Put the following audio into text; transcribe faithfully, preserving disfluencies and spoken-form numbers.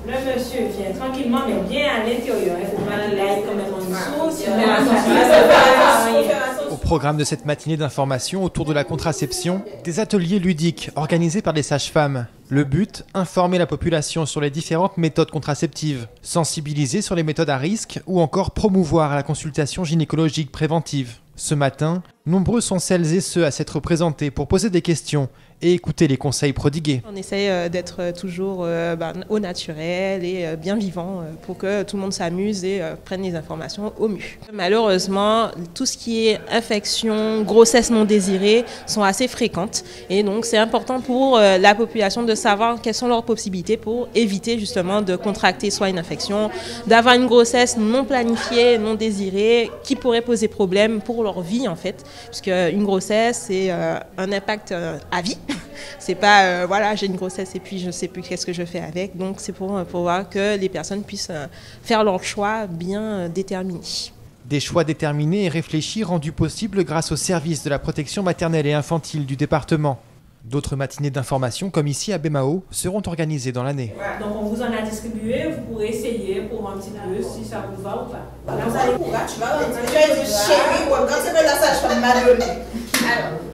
Le monsieur vient tranquillement, mais bien à l'intérieur. Il faut pas l'aller quand même en dessous. Si on fait attention. Au programme de cette matinée d'information autour de la contraception, des ateliers ludiques organisés par des sages-femmes. Le but, informer la population sur les différentes méthodes contraceptives, sensibiliser sur les méthodes à risque ou encore promouvoir la consultation gynécologique préventive. Ce matin, nombreux sont celles et ceux à s'être présentés pour poser des questions et écouter les conseils prodigués. On essaye euh, d'être toujours euh, ben, au naturel et euh, bien vivant euh, pour que tout le monde s'amuse et euh, prenne les informations au mieux. Malheureusement, tout ce qui est infection, grossesse non désirée sont assez fréquentes et donc c'est important pour euh, la population de savoir quelles sont leurs possibilités pour éviter justement de contracter soit une infection, d'avoir une grossesse non planifiée, non désirée qui pourrait poser problème pour leur vie en fait, puisque une grossesse c'est euh, un impact euh, à vie. C'est pas, euh, voilà, j'ai une grossesse et puis je ne sais plus qu'est-ce que je fais avec. Donc c'est pour euh, pouvoir que les personnes puissent euh, faire leur choix bien euh, déterminés. Des choix déterminés et réfléchis rendus possibles grâce au service de la protection maternelle et infantile du département. D'autres matinées d'information, comme ici à Bémao, seront organisées dans l'année. Donc on vous en a distribué, vous pourrez essayer pour voir un petit peu si ça vous va ou pas. Là, vous allez, tu vas dire, chérie, quand c'est que la sage-femme m'a donné. Alors.